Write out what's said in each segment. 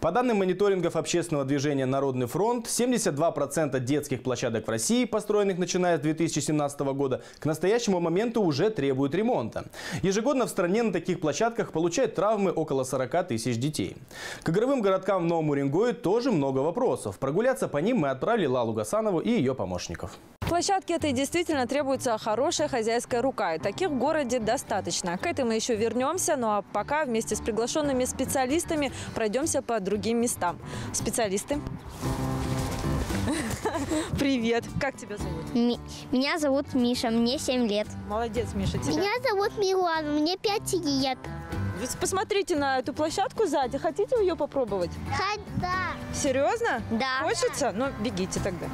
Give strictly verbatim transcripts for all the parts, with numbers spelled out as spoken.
По данным мониторингов общественного движения «Народный фронт», семьдесят два процента детских площадок в России, построенных начиная с две тысячи семнадцатого года, к настоящему моменту уже требуют ремонта. Ежегодно в стране на таких площадках получают травмы около сорока тысяч детей. К игровым городкам в Новом Уренгое тоже много вопросов. Прогуляться по ним мы отправили Лалу Гасанову и ее помощников. Площадке этой действительно требуется хорошая хозяйская рука. И таких в городе достаточно. К этому еще вернемся. Ну а пока вместе с приглашенными специалистами пройдемся по другим местам. Специалисты. Привет. Как тебя зовут? Ми меня зовут Миша, мне семь лет. Молодец, Миша. Тебя? Меня зовут Милана, мне пять лет. Вы посмотрите на эту площадку сзади. Хотите ее попробовать? Да. Серьезно? Да. Хочется? Ну, бегите тогда.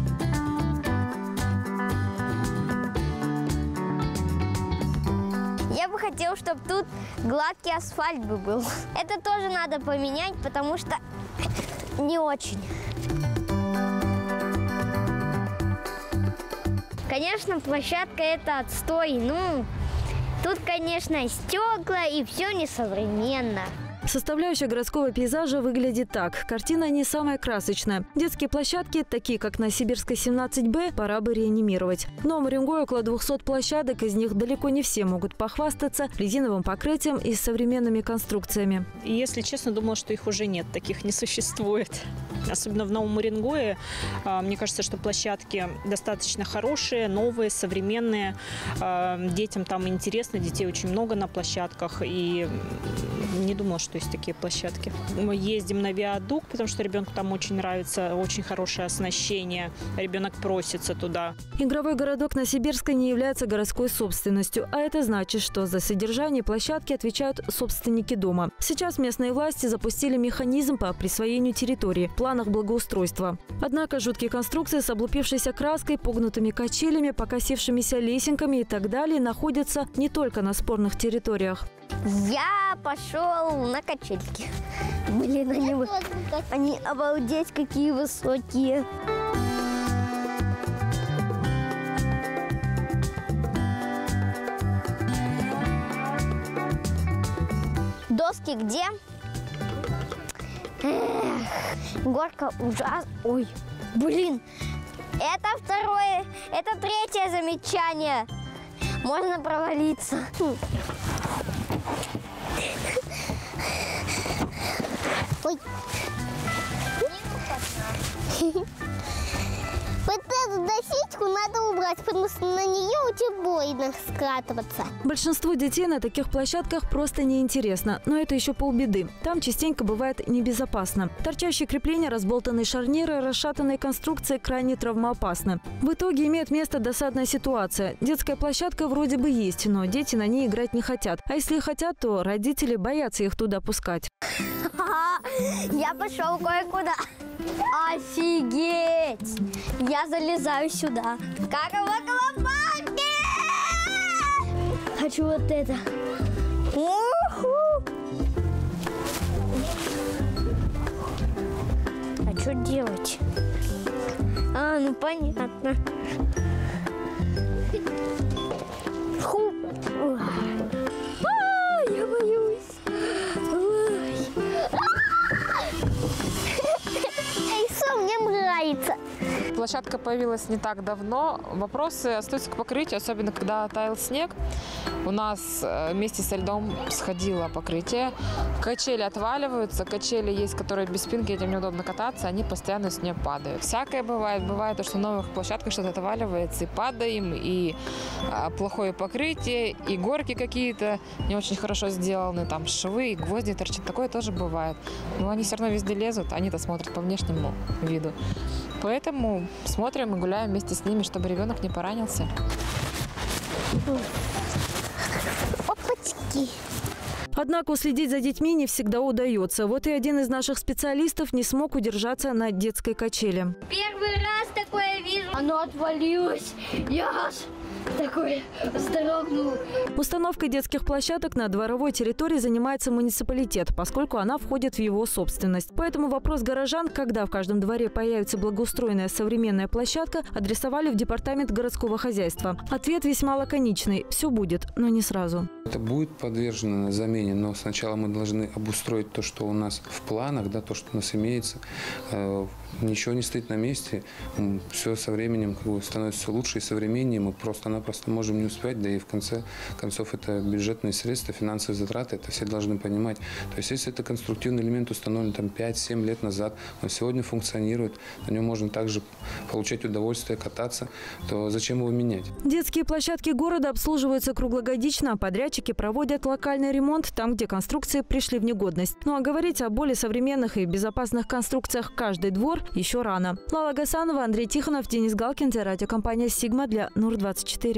Я бы хотела, чтобы тут гладкий асфальт бы был. Это тоже надо поменять, потому что не очень. Конечно, площадка это отстой. Ну, тут, конечно, стекла и все несовременно. Составляющая городского пейзажа выглядит так. Картина не самая красочная. Детские площадки, такие как на Сибирской семнадцать Б, пора бы реанимировать. В Новом Уренгое около двухсот площадок, из них далеко не все могут похвастаться резиновым покрытием и современными конструкциями. И, если честно, думала, что их уже нет, таких не существует. Особенно в Новом Уренгое. Мне кажется, что площадки достаточно хорошие, новые, современные. Детям там интересно, детей очень много на площадках. И не думала, что есть такие площадки. Мы ездим на виадук, потому что ребенку там очень нравится, очень хорошее оснащение. Ребенок просится туда. Игровой городок на Сибирской не является городской собственностью, а это значит, что за содержание площадки отвечают собственники дома. Сейчас местные власти запустили механизм по присвоению территории в планах благоустройства. Однако жуткие конструкции с облупившейся краской, погнутыми качелями, покосившимися лесенками и так далее находятся не только на спорных территориях. Я пошел на качельки. Блин, они, они обалдеть какие высокие. Доски где? Эх, горка ужас. Ой, блин. Это второе, это третье замечание. Можно провалиться. Ой. Вот эту досечку надо убрать, потому что на нее очень больно скатываться. Большинству детей на таких площадках просто неинтересно, но это еще полбеды. Там частенько бывает небезопасно. Торчащие крепления, разболтанные шарниры, расшатанные конструкции крайне травмоопасны. В итоге имеет место досадная ситуация. Детская площадка вроде бы есть, но дети на ней играть не хотят. А если хотят, то родители боятся их туда пускать. Я пошел кое-куда. Офигеть! Я залезаю сюда. Как в аквапарке! Хочу вот это. У-ху! А что делать? А, ну понятно. Фу. А, я боюсь. Мне нравится. Площадка появилась не так давно. Вопросы остаются к покрытию, особенно когда таял снег. У нас вместе со льдом сходило покрытие. Качели отваливаются. Качели есть, которые без спинки, этим неудобно кататься. Они постоянно с нее падают. Всякое бывает. Бывает, что в новых площадках что-то отваливается и падаем, и плохое покрытие, и горки какие-то не очень хорошо сделаны. Там швы, и гвозди торчат. Такое тоже бывает. Но они все равно везде лезут. Они-то смотрят по внешнему виду. Поэтому смотрим и гуляем вместе с ними, чтобы ребенок не поранился. Опачки. Однако уследить за детьми не всегда удается. Вот и один из наших специалистов не смог удержаться на детской качели. Первый раз такое вижу. Оно отвалилось. Я аж такой вздрогнул. Установкой детских площадок на дворовой территории занимается муниципалитет, поскольку она входит в его собственность. Поэтому вопрос горожан, когда в каждом дворе появится благоустроенная современная площадка, адресовали в департамент городского хозяйства. Ответ весьма лаконичный – все будет, но не сразу. Это будет подвержено замене, но сначала мы должны обустроить то, что у нас в планах, да, то, что у нас имеется. Ничего не стоит на месте, все со временем как бы становится все лучше и современнее. Мы просто-напросто можем не успевать, да и в конце концов это бюджетные средства, финансовые затраты, это все должны понимать. То есть если это конструктивный элемент установлен там пять-семь лет назад, он сегодня функционирует, на нем можно также получать удовольствие, кататься, то зачем его менять? Детские площадки города обслуживаются круглогодично, а подрядчики проводят локальный ремонт там, где конструкции пришли в негодность. Ну а говорить о более современных и безопасных конструкциях «Каждый двор» еще рано. Лала Гасанова, Андрей Тихонов, Денис Галкин, радиокомпания «Сигма» для Нур двадцать четыре.